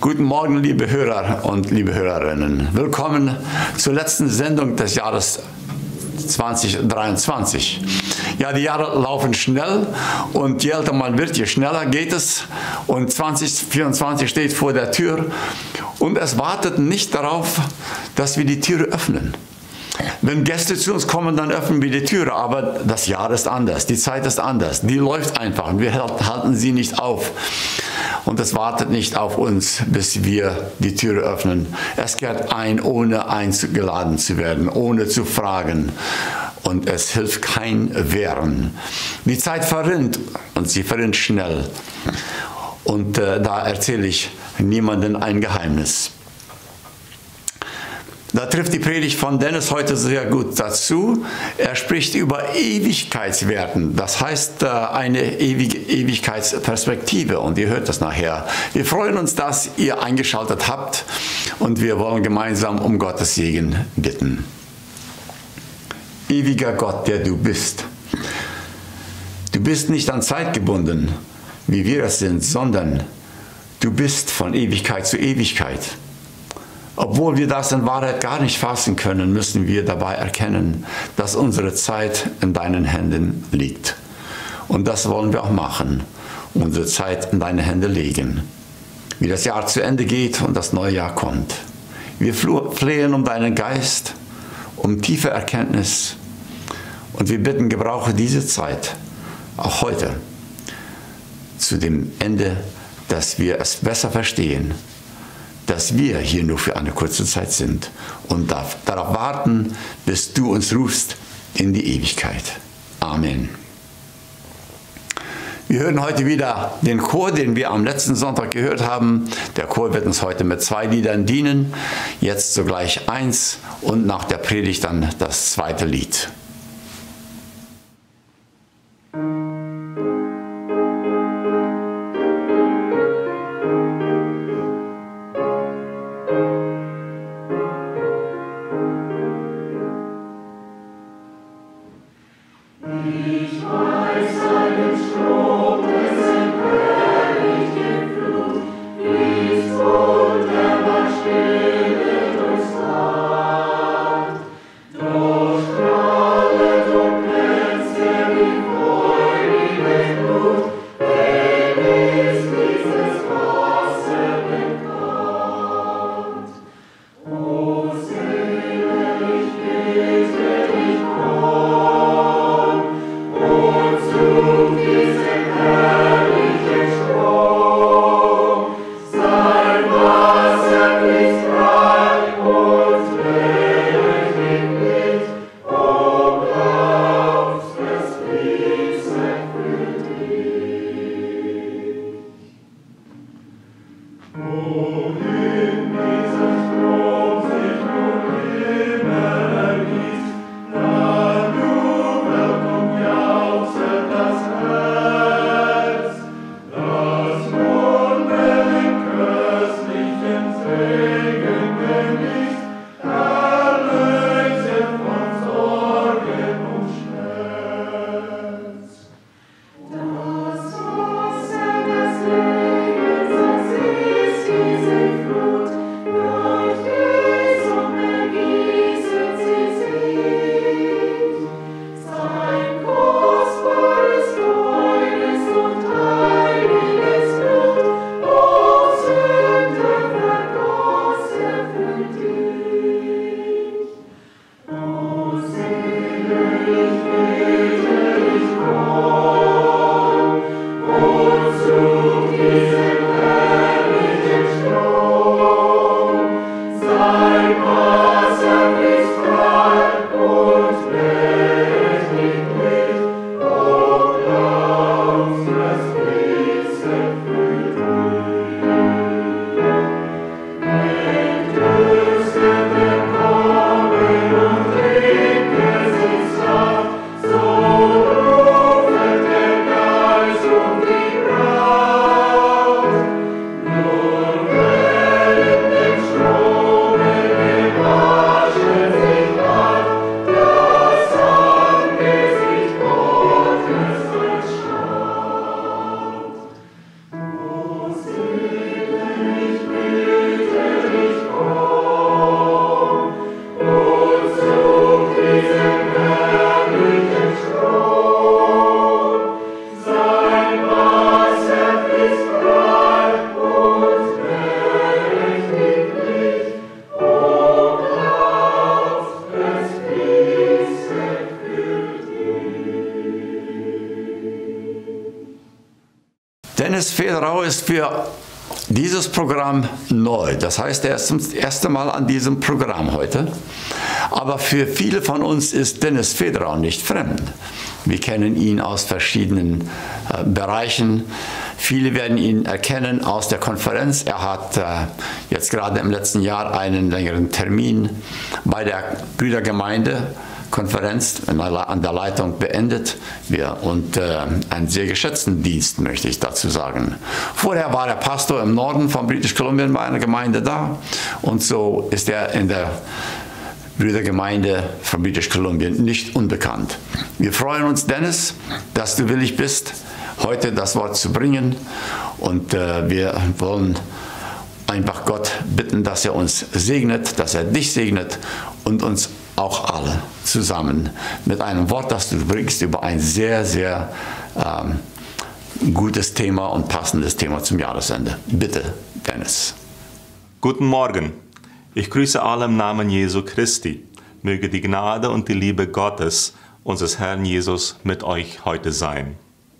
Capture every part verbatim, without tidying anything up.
Guten Morgen, liebe Hörer und liebe Hörerinnen. Willkommen zur letzten Sendung des Jahres zweitausenddreiundzwanzig. Ja, die Jahre laufen schnell und je älter man wird, je schneller geht es. Und zweitausendvierundzwanzig steht vor der Tür und es wartet nicht darauf, dass wir die Türe öffnen. Wenn Gäste zu uns kommen, dann öffnen wir die Türe, aber das Jahr ist anders, die Zeit ist anders, die läuft einfach und wir halten sie nicht auf. Und es wartet nicht auf uns, bis wir die Türe öffnen. Es kehrt ein, ohne eingeladen zu werden, ohne zu fragen. Und es hilft kein Wehren. Die Zeit verrinnt und sie verrinnt schnell. Und äh, da erzähle ich niemandem ein Geheimnis. Da trifft die Predigt von Dennis heute sehr gut dazu. Er spricht über Ewigkeitswerten, das heißt eine ewige Ewigkeitsperspektive und ihr hört das nachher. Wir freuen uns, dass ihr eingeschaltet habt und wir wollen gemeinsam um Gottes Segen bitten. Ewiger Gott, der du bist. Du bist nicht an Zeit gebunden, wie wir es sind, sondern du bist von Ewigkeit zu Ewigkeit. Obwohl wir das in Wahrheit gar nicht fassen können, müssen wir dabei erkennen, dass unsere Zeit in deinen Händen liegt. Und das wollen wir auch machen, unsere Zeit in deine Hände legen. Wie das Jahr zu Ende geht und das neue Jahr kommt. Wir flehen um deinen Geist, um tiefe Erkenntnis. Und wir bitten, gebrauche diese Zeit, auch heute, zu dem Ende, dass wir es besser verstehen, dass wir hier nur für eine kurze Zeit sind und darauf warten, bis du uns rufst in die Ewigkeit. Amen. Wir hören heute wieder den Chor, den wir am letzten Sonntag gehört haben. Der Chor wird uns heute mit zwei Liedern dienen. Jetzt sogleich eins und nach der Predigt dann das zweite Lied. Sein Wasser fließt frei. Dennis Federau ist für dieses Programm neu. Das heißt, er ist das erste Mal an diesem Programm heute. Aber für viele von uns ist Dennis Federau nicht fremd. Wir kennen ihn aus verschiedenen äh, Bereichen. Viele werden ihn erkennen aus der Konferenz. Er hat äh, jetzt gerade im letzten Jahr einen längeren Termin bei der Brüdergemeinde Konferenz an der Leitung beendet wir, und äh, einen sehr geschätzten Dienst, möchte ich dazu sagen. Vorher war er Pastor im Norden von British Columbia bei einer Gemeinde da, und so ist er in der Brüdergemeinde von British Columbia nicht unbekannt. Wir freuen uns, Dennis, dass du willig bist, heute das Wort zu bringen, und äh, wir wollen einfach Gott bitten, dass er uns segnet, dass er dich segnet und uns auch alle zusammen mit einem Wort, das du bringst, über ein sehr, sehr ähm, gutes Thema und passendes Thema zum Jahresende. Bitte, Dennis. Guten Morgen. Ich grüße alle im Namen Jesu Christi. Möge die Gnade und die Liebe Gottes, unseres Herrn Jesus, mit euch heute sein.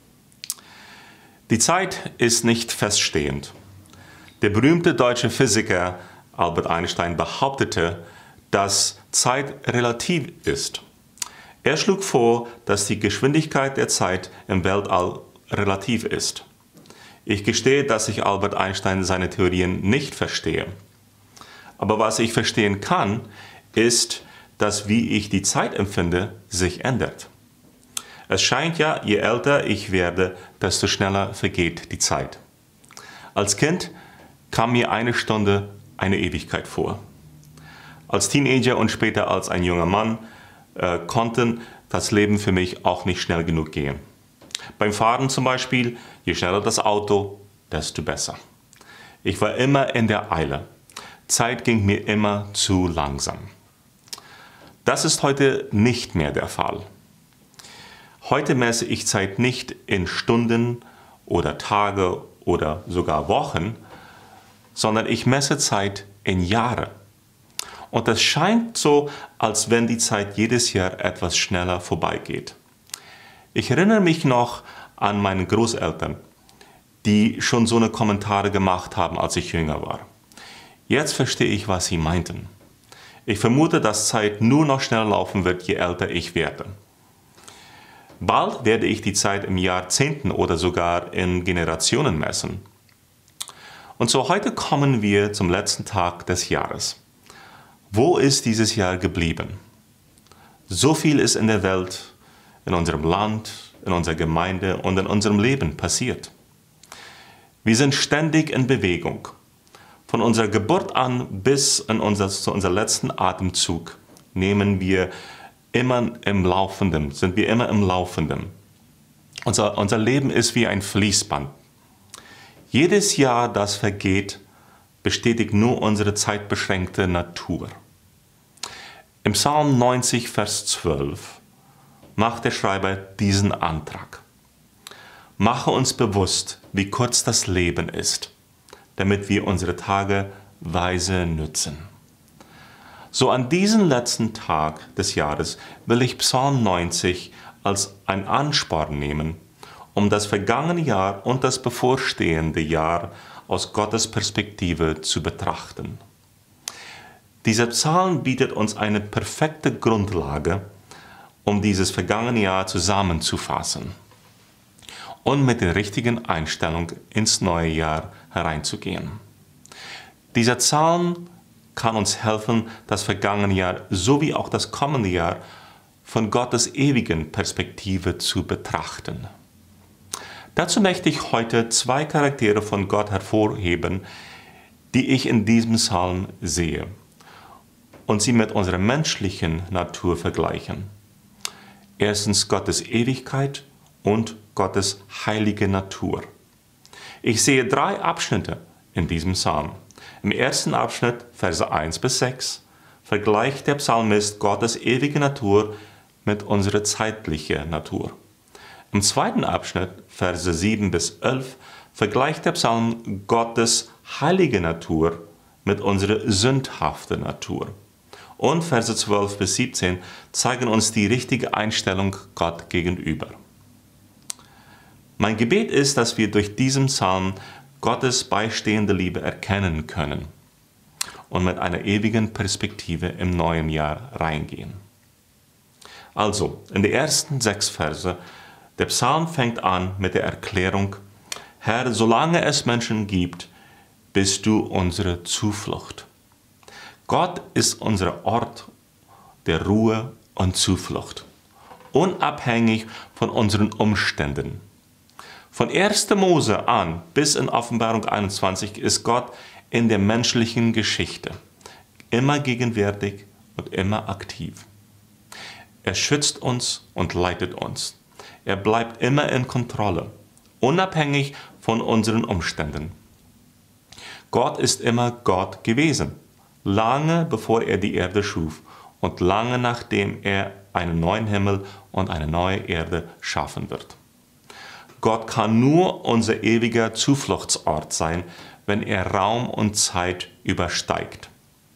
Die Zeit ist nicht feststehend. Der berühmte deutsche Physiker Albert Einstein behauptete, dass Zeit relativ ist. Er schlug vor, dass die Geschwindigkeit der Zeit im Weltall relativ ist. Ich gestehe, dass ich Albert Einstein seine Theorien nicht verstehe. Aber was ich verstehen kann, ist, dass wie ich die Zeit empfinde, sich ändert. Es scheint ja, je älter ich werde, desto schneller vergeht die Zeit. Als Kind kam mir eine Stunde eine Ewigkeit vor. Als Teenager und später als ein junger Mann äh, konnten das Leben für mich auch nicht schnell genug gehen. Beim Fahren zum Beispiel, je schneller das Auto, desto besser. Ich war immer in der Eile. Zeit ging mir immer zu langsam. Das ist heute nicht mehr der Fall. Heute messe ich Zeit nicht in Stunden oder Tage oder sogar Wochen, sondern ich messe Zeit in Jahre. Und es scheint so, als wenn die Zeit jedes Jahr etwas schneller vorbeigeht. Ich erinnere mich noch an meine Großeltern, die schon so eine Kommentare gemacht haben, als ich jünger war. Jetzt verstehe ich, was sie meinten. Ich vermute, dass Zeit nur noch schneller laufen wird, je älter ich werde. Bald werde ich die Zeit im Jahrzehnten oder sogar in Generationen messen. Und so heute kommen wir zum letzten Tag des Jahres. Wo ist dieses Jahr geblieben? So viel ist in der Welt, in unserem Land, in unserer Gemeinde und in unserem Leben passiert. Wir sind ständig in Bewegung. Von unserer Geburt an bis in unser, zu unserem letzten Atemzug nehmen wir immer im Laufenden, sind wir immer im Laufenden. Unser, unser Leben ist wie ein Fließband. Jedes Jahr, das vergeht, bestätigt nur unsere zeitbeschränkte Natur. Im Psalm neunzig, Vers zwölf macht der Schreiber diesen Antrag. Mache uns bewusst, wie kurz das Leben ist, damit wir unsere Tage weise nützen. So an diesem letzten Tag des Jahres will ich Psalm neunzig als ein Ansporn nehmen, um das vergangene Jahr und das bevorstehende Jahr aus Gottes Perspektive zu betrachten. Dieser Psalm bietet uns eine perfekte Grundlage, um dieses vergangene Jahr zusammenzufassen und mit der richtigen Einstellung ins neue Jahr hereinzugehen. Dieser Psalm kann uns helfen, das vergangene Jahr sowie auch das kommende Jahr von Gottes ewigen Perspektive zu betrachten. Dazu möchte ich heute zwei Charaktere von Gott hervorheben, die ich in diesem Psalm sehe und sie mit unserer menschlichen Natur vergleichen. Erstens Gottes Ewigkeit und Gottes heilige Natur. Ich sehe drei Abschnitte in diesem Psalm. Im ersten Abschnitt, Verse eins bis sechs, vergleicht der Psalmist Gottes ewige Natur mit unserer zeitlichen Natur. Im zweiten Abschnitt, Verse sieben bis elf, vergleicht der Psalm Gottes heilige Natur mit unserer sündhaften Natur. Und Verse zwölf bis siebzehn zeigen uns die richtige Einstellung Gott gegenüber. Mein Gebet ist, dass wir durch diesen Psalm Gottes beistehende Liebe erkennen können und mit einer ewigen Perspektive im neuen Jahr reingehen. Also, in den ersten sechs Verse, der Psalm fängt an mit der Erklärung: Herr, solange es Menschen gibt, bist du unsere Zuflucht. Gott ist unser Ort der Ruhe und Zuflucht, unabhängig von unseren Umständen. Von erster Mose an bis in Offenbarung einundzwanzig ist Gott in der menschlichen Geschichte immer gegenwärtig und immer aktiv. Er schützt uns und leitet uns. Er bleibt immer in Kontrolle, unabhängig von unseren Umständen. Gott ist immer Gott gewesen, lange bevor er die Erde schuf und lange nachdem er einen neuen Himmel und eine neue Erde schaffen wird. Gott kann nur unser ewiger Zufluchtsort sein, wenn er Raum und Zeit übersteigt.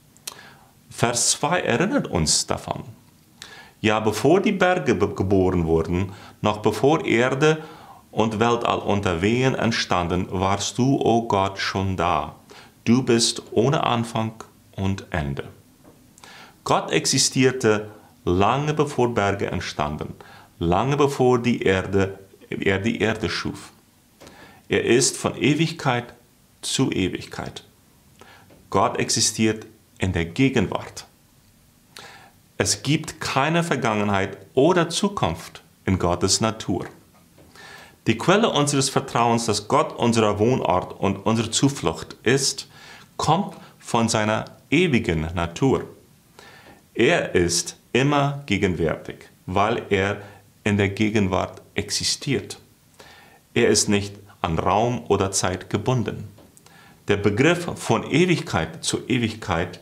Vers zwei erinnert uns davon. Ja, bevor die Berge geboren wurden, noch bevor Erde und Weltall unter Wehen entstanden, warst du, o oh Gott, schon da. Du bist ohne Anfang und Ende. Gott existierte lange bevor Berge entstanden, lange bevor die Erde, er die Erde schuf. Er ist von Ewigkeit zu Ewigkeit. Gott existiert in der Gegenwart. Es gibt keine Vergangenheit oder Zukunft in Gottes Natur. Die Quelle unseres Vertrauens, dass Gott unser Wohnort und unsere Zuflucht ist, kommt von seiner ewigen Natur. Er ist immer gegenwärtig, weil er in der Gegenwart existiert. Er ist nicht an Raum oder Zeit gebunden. Der Begriff von Ewigkeit zu Ewigkeit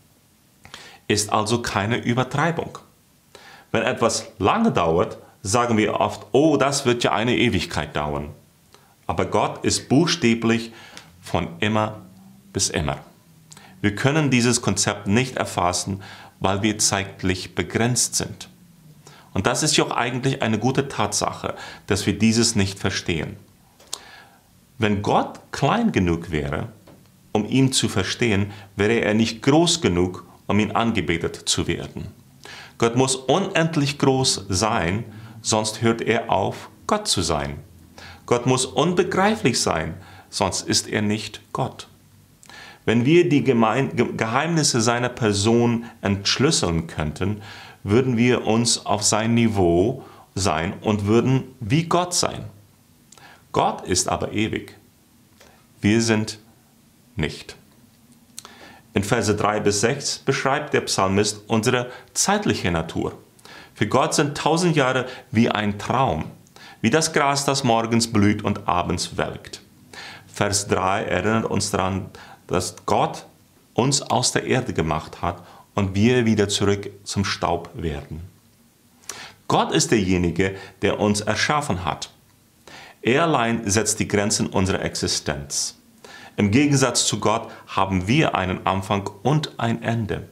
ist also keine Übertreibung. Wenn etwas lange dauert, sagen wir oft, oh, das wird ja eine Ewigkeit dauern. Aber Gott ist buchstäblich von immer bis immer. Wir können dieses Konzept nicht erfassen, weil wir zeitlich begrenzt sind. Und das ist ja auch eigentlich eine gute Tatsache, dass wir dieses nicht verstehen. Wenn Gott klein genug wäre, um ihn zu verstehen, wäre er nicht groß genug, um ihn angebetet zu werden. Gott muss unendlich groß sein, sonst hört er auf, Gott zu sein. Gott muss unbegreiflich sein, sonst ist er nicht Gott. Wenn wir die Geheimnisse seiner Person entschlüsseln könnten, würden wir uns auf sein Niveau sein und würden wie Gott sein. Gott ist aber ewig. Wir sind nicht. In Verse drei bis sechs beschreibt der Psalmist unsere zeitliche Natur. Für Gott sind tausend Jahre wie ein Traum, wie das Gras, das morgens blüht und abends welkt. Vers drei erinnert uns daran, dass Gott uns aus der Erde gemacht hat und wir wieder zurück zum Staub werden. Gott ist derjenige, der uns erschaffen hat. Er allein setzt die Grenzen unserer Existenz. Im Gegensatz zu Gott haben wir einen Anfang und ein Ende.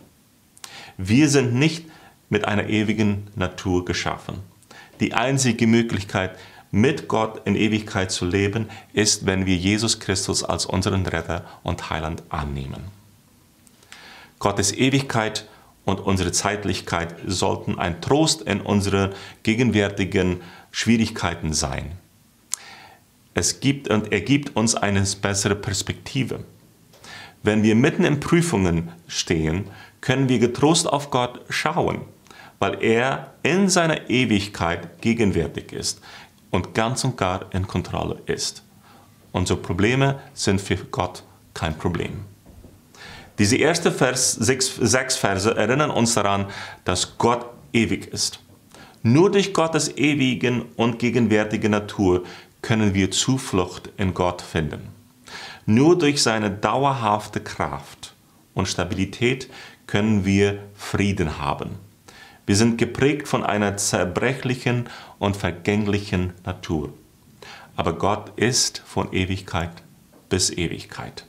Wir sind nicht mit einer ewigen Natur geschaffen. Die einzige Möglichkeit, mit Gott in Ewigkeit zu leben, ist, wenn wir Jesus Christus als unseren Retter und Heiland annehmen. Gottes Ewigkeit und unsere Zeitlichkeit sollten ein Trost in unseren gegenwärtigen Schwierigkeiten sein. Es gibt und er gibt uns eine bessere Perspektive. Wenn wir mitten in Prüfungen stehen, können wir getrost auf Gott schauen, weil er in seiner Ewigkeit gegenwärtig ist und ganz und gar in Kontrolle ist. Unsere Probleme sind für Gott kein Problem. Diese ersten Vers, sechs, sechs Verse erinnern uns daran, dass Gott ewig ist. Nur durch Gottes ewigen und gegenwärtige Natur können wir Zuflucht in Gott finden. Nur durch seine dauerhafte Kraft und Stabilität können wir Frieden haben. Wir sind geprägt von einer zerbrechlichen und vergänglichen Natur. Aber Gott ist von Ewigkeit bis Ewigkeit.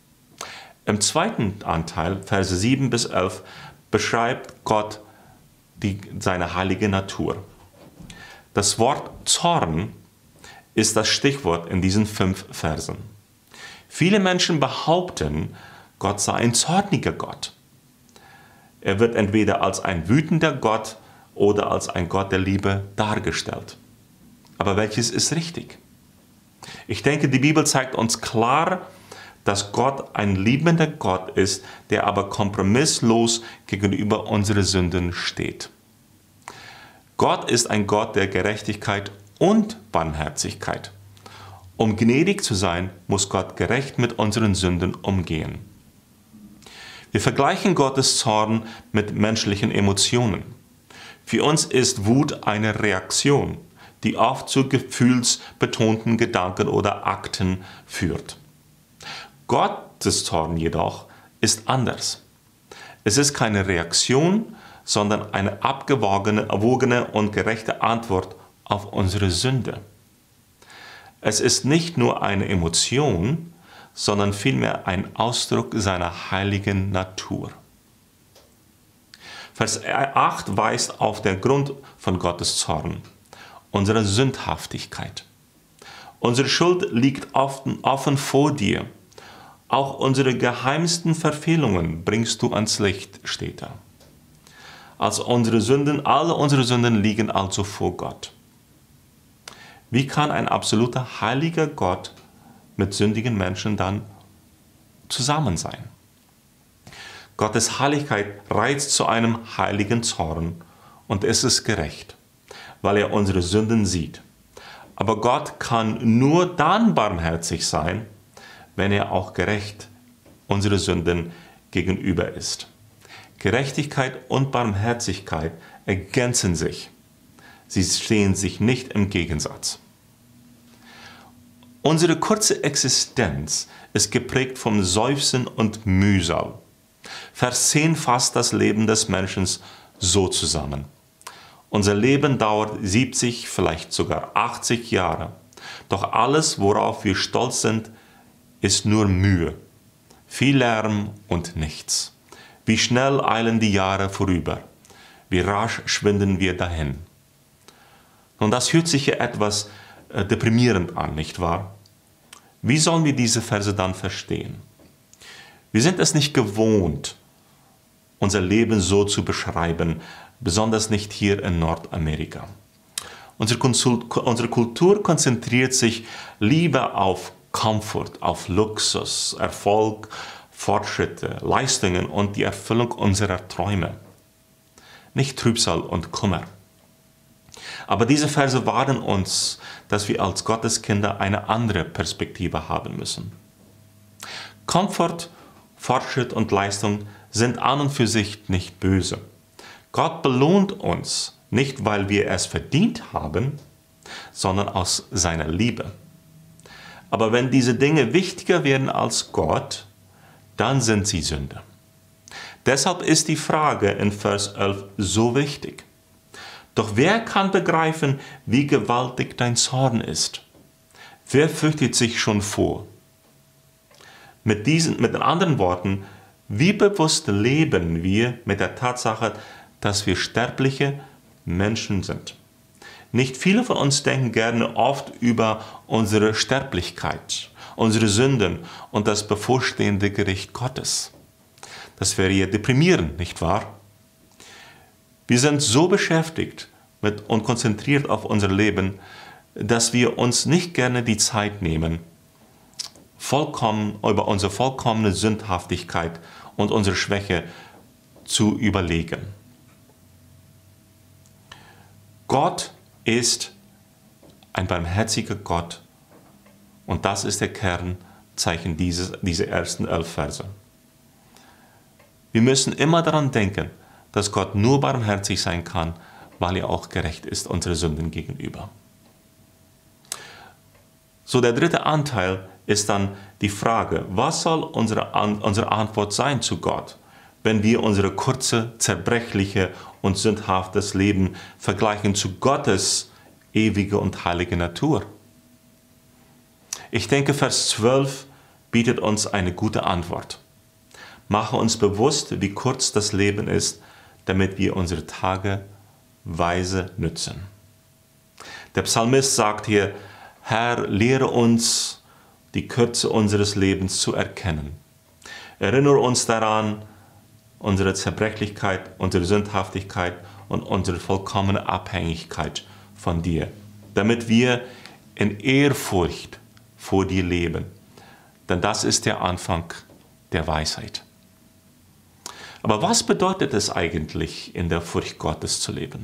Im zweiten Anteil, Verse sieben bis elf, beschreibt Gott die, seine heilige Natur. Das Wort Zorn ist das Stichwort in diesen fünf Versen. Viele Menschen behaupten, Gott sei ein zorniger Gott. Er wird entweder als ein wütender Gott oder als ein Gott der Liebe dargestellt. Aber welches ist richtig? Ich denke, die Bibel zeigt uns klar, dass Gott ein liebender Gott ist, der aber kompromisslos gegenüber unseren Sünden steht. Gott ist ein Gott der Gerechtigkeit und Barmherzigkeit. Um gnädig zu sein, muss Gott gerecht mit unseren Sünden umgehen. Wir vergleichen Gottes Zorn mit menschlichen Emotionen. Für uns ist Wut eine Reaktion, die oft zu gefühlsbetonten Gedanken oder Akten führt. Gottes Zorn jedoch ist anders. Es ist keine Reaktion, sondern eine abgewogene, erwogene und gerechte Antwort auf unsere Sünde. Es ist nicht nur eine Emotion, sondern vielmehr ein Ausdruck seiner heiligen Natur. Vers acht weist auf den Grund von Gottes Zorn, unsere Sündhaftigkeit. Unsere Schuld liegt offen, offen vor dir. Auch unsere geheimsten Verfehlungen bringst du ans Licht, steht da. Also unsere Sünden, alle unsere Sünden liegen also vor Gott. Wie kann ein absoluter heiliger Gott mit sündigen Menschen dann zusammen sein? Gottes Heiligkeit reizt zu einem heiligen Zorn und es ist gerecht, weil er unsere Sünden sieht. Aber Gott kann nur dann barmherzig sein, wenn er auch gerecht unsere Sünden gegenüber ist. Gerechtigkeit und Barmherzigkeit ergänzen sich. Sie stehen sich nicht im Gegensatz. Unsere kurze Existenz ist geprägt vom Seufzen und Mühsal. Vers zehn fasst das Leben des Menschen so zusammen. Unser Leben dauert siebzig, vielleicht sogar achtzig Jahre. Doch alles, worauf wir stolz sind, ist nur Mühe, viel Lärm und nichts. Wie schnell eilen die Jahre vorüber, wie rasch schwinden wir dahin. Und das hört sich ja etwas äh, deprimierend an, nicht wahr? Wie sollen wir diese Verse dann verstehen? Wir sind es nicht gewohnt, unser Leben so zu beschreiben, besonders nicht hier in Nordamerika. Unsere, Konsult, unsere Kultur konzentriert sich lieber auf Komfort, auf Luxus, Erfolg, Fortschritte, Leistungen und die Erfüllung unserer Träume. Nicht Trübsal und Kummer. Aber diese Verse warnen uns, dass wir als Gotteskinder eine andere Perspektive haben müssen. Komfort, Fortschritt und Leistung sind an und für sich nicht böse. Gott belohnt uns, nicht weil wir es verdient haben, sondern aus seiner Liebe. Aber wenn diese Dinge wichtiger werden als Gott, dann sind sie Sünde. Deshalb ist die Frage in Vers elf so wichtig. Doch wer kann begreifen, wie gewaltig dein Zorn ist? Wer fürchtet sich schon vor? Mit diesen, mit den anderen Worten, wie bewusst leben wir mit der Tatsache, dass wir sterbliche Menschen sind? Nicht viele von uns denken gerne oft über unsere Sterblichkeit, unsere Sünden und das bevorstehende Gericht Gottes. Das wäre ja deprimierend, nicht wahr? Wir sind so beschäftigt mit und konzentriert auf unser Leben, dass wir uns nicht gerne die Zeit nehmen, vollkommen über unsere vollkommene Sündhaftigkeit und unsere Schwäche zu überlegen. Gott ist ein barmherziger Gott und das ist der Kernzeichen dieses, dieser ersten elf Verse. Wir müssen immer daran denken, dass Gott nur barmherzig sein kann, weil er auch gerecht ist unsere Sünden gegenüber. So, der dritte Anteil ist dann die Frage, was soll unsere, An- unsere Antwort sein zu Gott, wenn wir unsere kurze, zerbrechliche und sündhaftes Leben vergleichen zu Gottes ewige und heilige Natur? Ich denke, Vers zwölf bietet uns eine gute Antwort. Mache uns bewusst, wie kurz das Leben ist, damit wir unsere Tage weise nützen. Der Psalmist sagt hier, Herr, lehre uns, die Kürze unseres Lebens zu erkennen. Erinnere uns daran, unsere Zerbrechlichkeit, unsere Sündhaftigkeit und unsere vollkommene Abhängigkeit von dir, damit wir in Ehrfurcht vor dir leben. Denn das ist der Anfang der Weisheit. Aber was bedeutet es eigentlich, in der Furcht Gottes zu leben?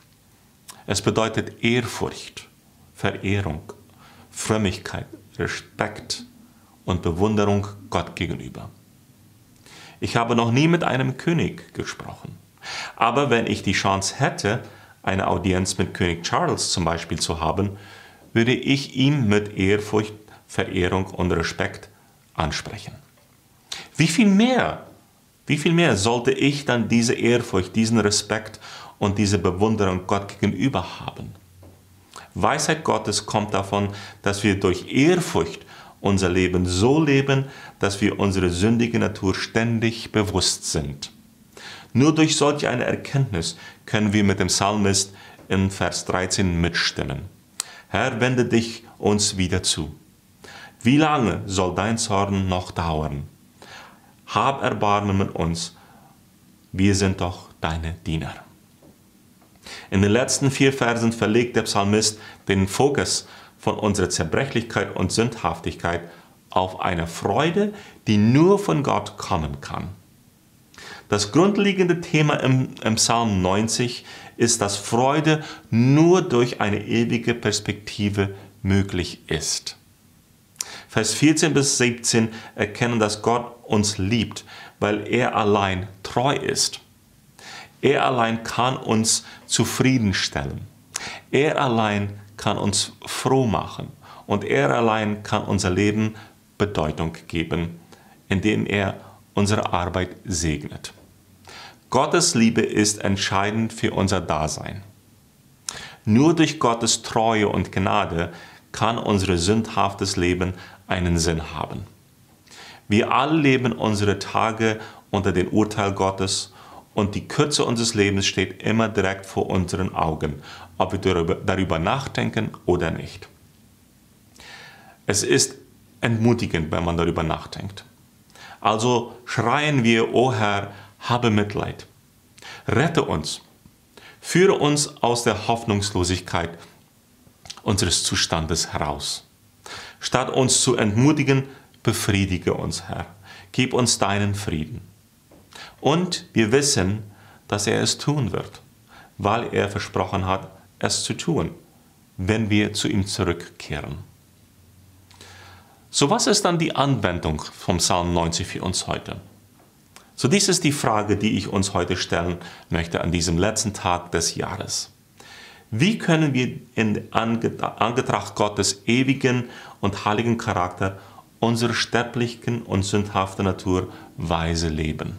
Es bedeutet Ehrfurcht, Verehrung, Frömmigkeit, Respekt und Bewunderung Gott gegenüber. Ich habe noch nie mit einem König gesprochen. Aber wenn ich die Chance hätte, eine Audienz mit König Charles zum Beispiel zu haben, würde ich ihm mit Ehrfurcht, Verehrung und Respekt ansprechen. Wie viel mehr, wie viel mehr sollte ich dann diese Ehrfurcht, diesen Respekt und diese Bewunderung Gott gegenüber haben? Weisheit Gottes kommt davon, dass wir durch Ehrfurcht unser Leben so leben, dass wir unsere sündige Natur ständig bewusst sind. Nur durch solch eine Erkenntnis können wir mit dem Psalmist in Vers dreizehn mitstimmen. Herr, wende dich uns wieder zu. Wie lange soll dein Zorn noch dauern? Hab Erbarmen mit uns, wir sind doch deine Diener. In den letzten vier Versen verlegt der Psalmist den Fokus von unserer Zerbrechlichkeit und Sündhaftigkeit auf eine Freude, die nur von Gott kommen kann. Das grundlegende Thema im, im Psalm neunzig ist, dass Freude nur durch eine ewige Perspektive möglich ist. Vers vierzehn bis siebzehn erkennen, dass Gott uns liebt, weil er allein treu ist. Er allein kann uns zufriedenstellen. Er allein kann uns froh machen. Und er allein kann unser Leben Bedeutung geben, indem er unsere Arbeit segnet. Gottes Liebe ist entscheidend für unser Dasein. Nur durch Gottes Treue und Gnade kann unser sündhaftes Leben einen Sinn haben. Wir alle leben unsere Tage unter dem Urteil Gottes und die Kürze unseres Lebens steht immer direkt vor unseren Augen, ob wir darüber, darüber nachdenken oder nicht. Es ist entmutigend, wenn man darüber nachdenkt. Also schreien wir, O Herr, habe Mitleid. Rette uns. Führe uns aus der Hoffnungslosigkeit unseres Zustandes heraus. Statt uns zu entmutigen, befriedige uns, Herr. Gib uns deinen Frieden. Und wir wissen, dass er es tun wird, weil er versprochen hat, es zu tun, wenn wir zu ihm zurückkehren. So, was ist dann die Anwendung vom Psalm neunzig für uns heute? So, dies ist die Frage, die ich uns heute stellen möchte an diesem letzten Tag des Jahres. Wie können wir in Anbetracht Gottes ewigen und heiligen Charakter unsere sterblichen und sündhafte Natur weise leben?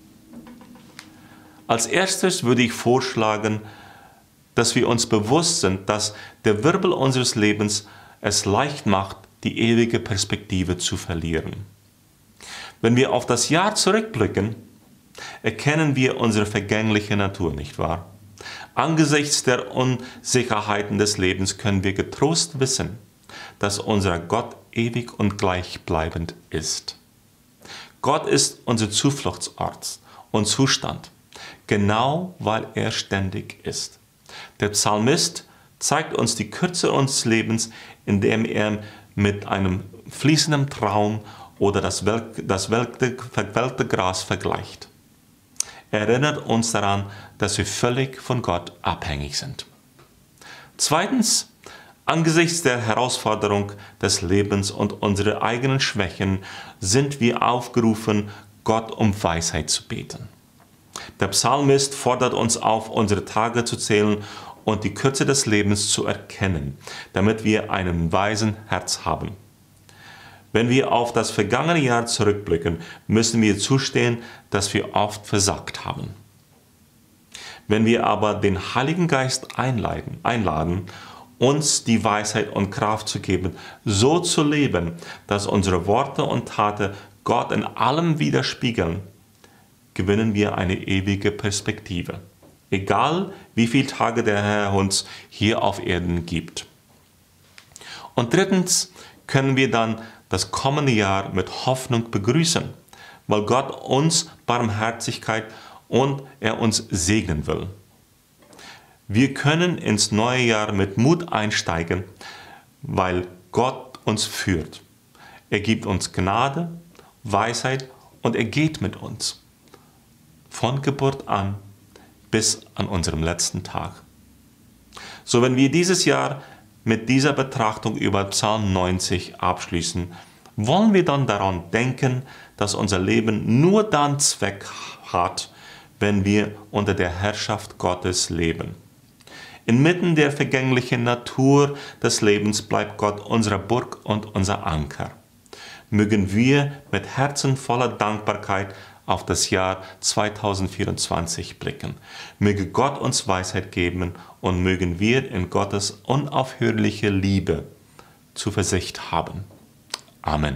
Als erstes würde ich vorschlagen, dass wir uns bewusst sind, dass der Wirbel unseres Lebens es leicht macht, die ewige Perspektive zu verlieren. Wenn wir auf das Jahr zurückblicken, erkennen wir unsere vergängliche Natur, nicht wahr? Angesichts der Unsicherheiten des Lebens können wir getrost wissen, dass unser Gott ewig und gleichbleibend ist. Gott ist unser Zufluchtsort und Zustand, genau weil er ständig ist. Der Psalmist zeigt uns die Kürze unseres Lebens, indem er mit einem fließenden Traum oder das, welk, das welke, verwelkte Gras vergleicht. Er erinnert uns daran, dass wir völlig von Gott abhängig sind. Zweitens, angesichts der Herausforderung des Lebens und unserer eigenen Schwächen sind wir aufgerufen, Gott um Weisheit zu beten. Der Psalmist fordert uns auf, unsere Tage zu zählen und die Kürze des Lebens zu erkennen, damit wir einen weisen Herz haben. Wenn wir auf das vergangene Jahr zurückblicken, müssen wir zugestehen, dass wir oft versagt haben. Wenn wir aber den Heiligen Geist einladen, einladen, uns die Weisheit und Kraft zu geben, so zu leben, dass unsere Worte und Taten Gott in allem widerspiegeln, gewinnen wir eine ewige Perspektive. Egal, wie viele Tage der Herr uns hier auf Erden gibt. Und drittens können wir dann das kommende Jahr mit Hoffnung begrüßen, weil Gott uns Barmherzigkeit und er uns segnen will. Wir können ins neue Jahr mit Mut einsteigen, weil Gott uns führt. Er gibt uns Gnade, Weisheit und er geht mit uns. Von Geburt an bis an unserem letzten Tag. So, wenn wir dieses Jahr mit dieser Betrachtung über Psalm neunzig abschließen, wollen wir dann daran denken, dass unser Leben nur dann Zweck hat, wenn wir unter der Herrschaft Gottes leben. Inmitten der vergänglichen Natur des Lebens bleibt Gott unsere Burg und unser Anker. Mögen wir mit Herzen voller Dankbarkeit auf das Jahr zweitausendvierundzwanzig blicken. Möge Gott uns Weisheit geben und mögen wir in Gottes unaufhörliche Liebe Zuversicht haben. Amen.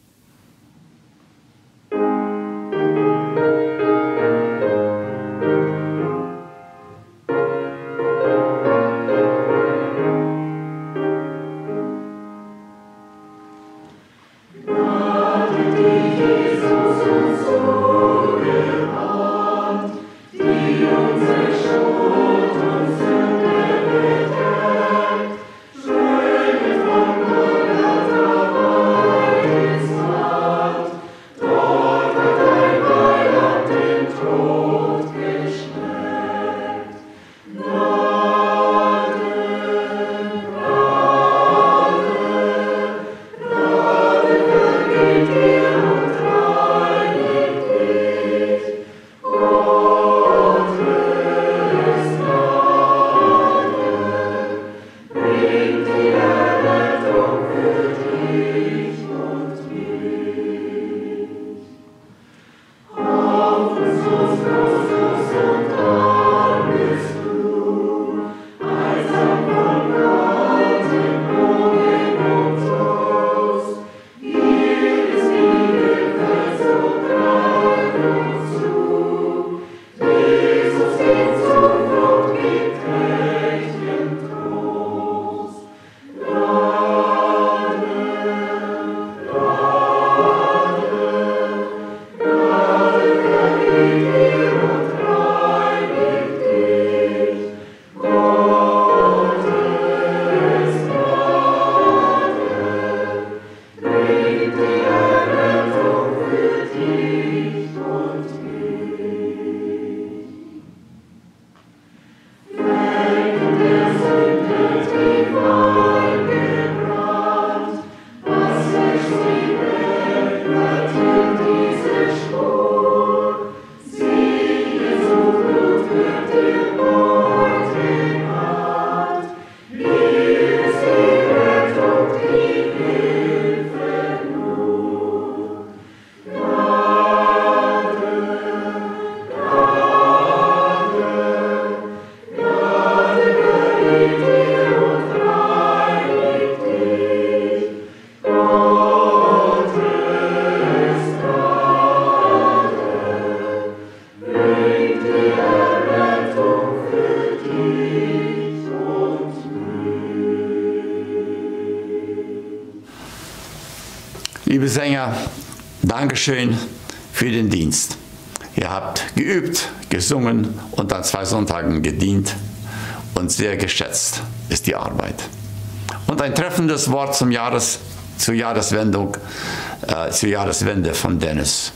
Liebe Sänger, Dankeschön für den Dienst. Ihr habt geübt, gesungen und an zwei Sonntagen gedient und sehr geschätzt ist die Arbeit. Und ein treffendes Wort zum Jahres, zur Jahreswendung, äh, zur Jahreswende von Dennis.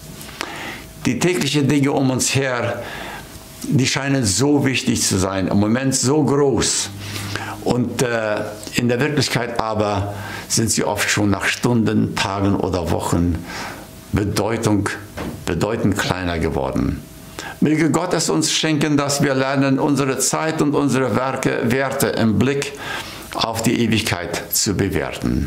Die täglichen Dinge um uns her, die scheinen so wichtig zu sein, im Moment so groß. Und äh, in der Wirklichkeit aber sind sie oft schon nach Stunden, Tagen oder Wochen Bedeutung, bedeutend kleiner geworden. Möge Gott es uns schenken, dass wir lernen, unsere Zeit und unsere Werke, Werte im Blick auf die Ewigkeit zu bewerten.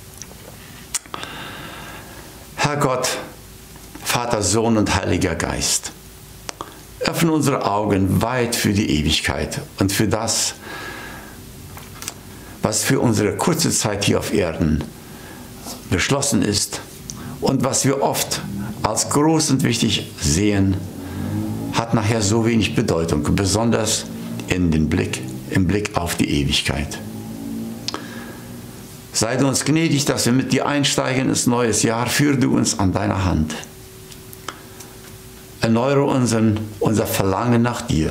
Herr Gott, Vater, Sohn und Heiliger Geist, öffne unsere Augen weit für die Ewigkeit und für das, was für unsere kurze Zeit hier auf Erden beschlossen ist und was wir oft als groß und wichtig sehen, hat nachher so wenig Bedeutung, besonders in den Blick, im Blick auf die Ewigkeit. Sei du uns gnädig, dass wir mit dir einsteigen ins neue Jahr. Führe du uns an deiner Hand. Erneuere unseren, unser Verlangen nach dir.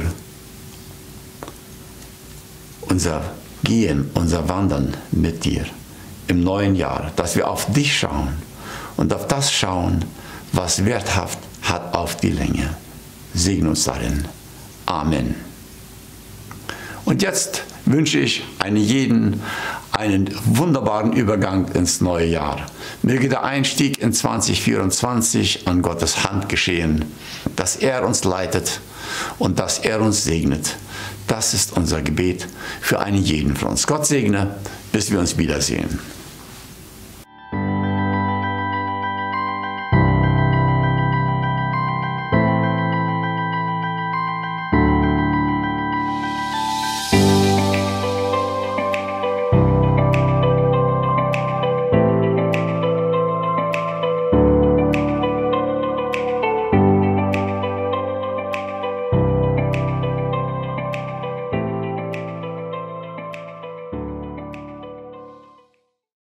Unser Gehen, unser Wandern mit dir im neuen Jahr. Dass wir auf dich schauen und auf das schauen, was werthaft hat auf die Länge. Segne uns darin. Amen. Und jetzt wünsche ich einen jeden einen wunderbaren Übergang ins neue Jahr. Möge der Einstieg in zwanzig vierundzwanzig an Gottes Hand geschehen, dass er uns leitet und dass er uns segnet. Das ist unser Gebet für einen jeden von uns. Gott segne, bis wir uns wiedersehen.